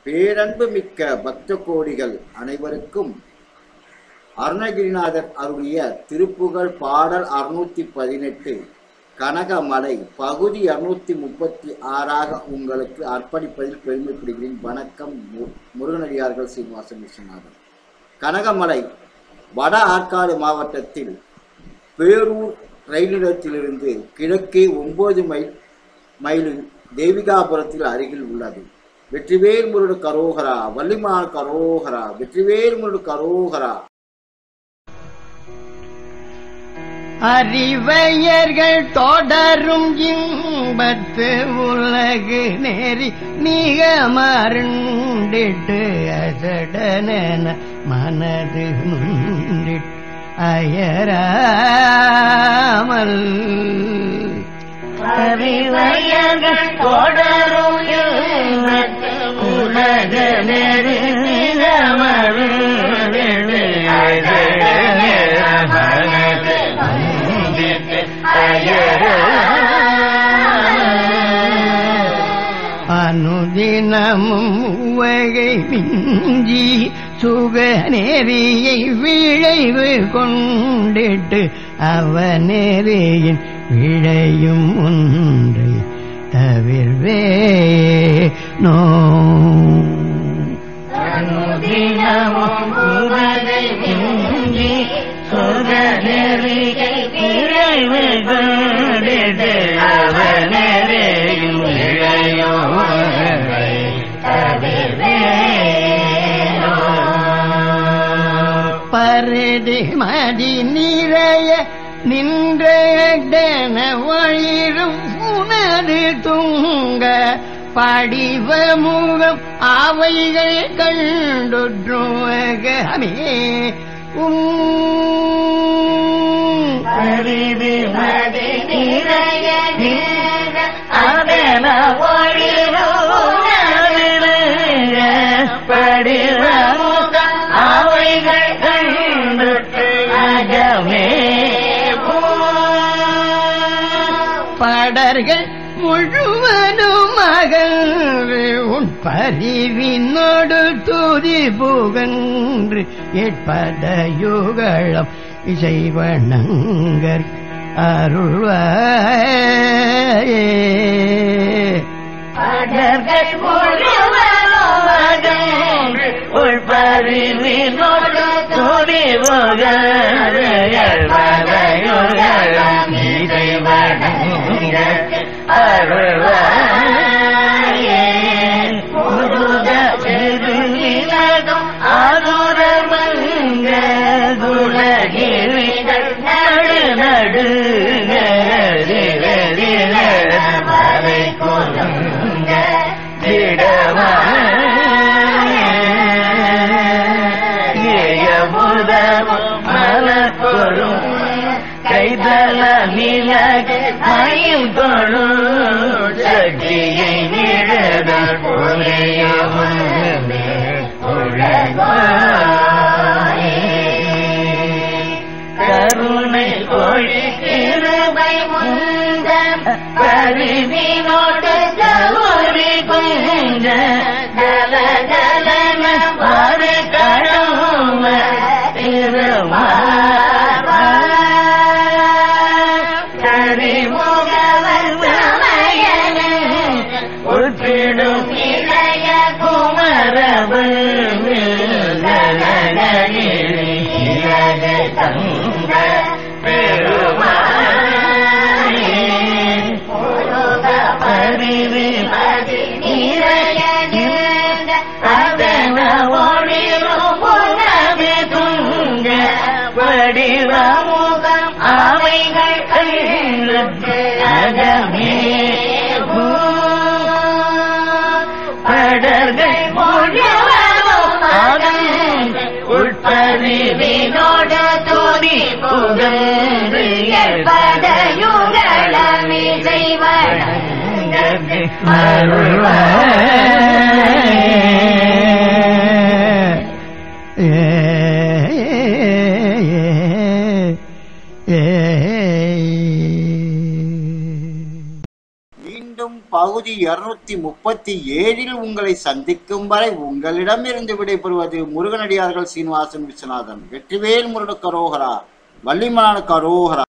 பேரன்பு மிக்க பக்த கோடிகள் அனைவருக்கும் அருணகிரிநாதர் அருளிய திருப்புகழ் பாடல் 618 கனகமலை பகுதி 236 உங்களுக்கு அர்ப்பணிப்பதில் பெருமைப்படுகிறேன். வணக்கம். முருகனடியார்கள் சீனிவாசன் விஸ்வநாதன். கனகமலை வட ஆற்காடு மாவட்டத்தில் பேரூர் ரயில் நிலையத்திலிருந்து கிழக்கே 9 மைலில் தேவிகாபுரத்தில் அருகில் உள்ளது. வெற்றிவேல் முருடு கரோகரா, வள்ளிமான் கரோகரா, வெற்றிவேல் முருடு கரோகரா. அறிவையர்கள் தொடரும் இன்பத்து உலகு நேரி மிக மருண்டிட்டு அசடன மனது நுண்டிட்டு அயராமல் அறிவையர்கள் தொடரும் இன்பத்து உலகு நேரி மிக மருண்டிட்டு அனுதினமும் உவகை மிஞ்சி சுக நெறியை விளைவு கொண்டிட்டு அவநெறியின் விளையும் ஒன்றை தவிர்வே நோ. அனுதினமும் உவகை மிஞ்சி சுக நெறியை விளைவு கொண்டிட்டு அவநெறியின் விளையும் ஒன்றை தவிர்வே நோ. பருதி மதி நிறைய நின்றன வழிரும் உனது துங்க படிவ முகம் அவைகள் கண்டுற்றுமே பரிதி மதி நிறைய அதன படிவ முகம் அவைகள் கண்டுற்று அகமே படர்கள் முழுவதும் அகன்று உன் பரிவினோடு துதி புகன்று ஏற்பதையுகளம் இசைவணங்கர் அருள்வாயே. படர்கள் முழுவதும் அகன்று உன் பரிவினோடு துதி புகன்று ஏற்பதையுகளம் இசைவணங்கர் அருள்வாயே. முருக பெருநிலகம் ஆதுரமங்க குலகிரிகள் நடு நடுங்க மலை கொழுங்க திடமுதமும் மலப்பொரும் கைதல நிலக மயம் கொழும் சக்தியை நிழத பொறையமே கருணை கொழி கிருபை முந்த பரிவினோடு கௌரி குஞ்ச ஜல ஜலன மறு கடவும திருமா உற்றிடும் இளைய குமரவு தந்த பெருமானே பரிவி மதி நிறைய அதன ஒளிரும் புனவி துங்க வடிவ முகம் அவைகள் கண்டு அகமே படர்கள் முழுவதும் அகன்று உட்பரிவினோடு துதி புகன்று ஏற்பதையுகளம் இசைவணங்கர் மீண்டும் பகுதி பகுதி 237 உங்களை சந்திக்கும் வரை உங்களிடமிருந்து விடைபெறுவது முருகனடியார்கள் சீனிவாசன் விஸ்வநாதன். வெற்றிவேல் முருகனுக்கு அரோகரா, வள்ளிமலானுக்கு அரோகரா.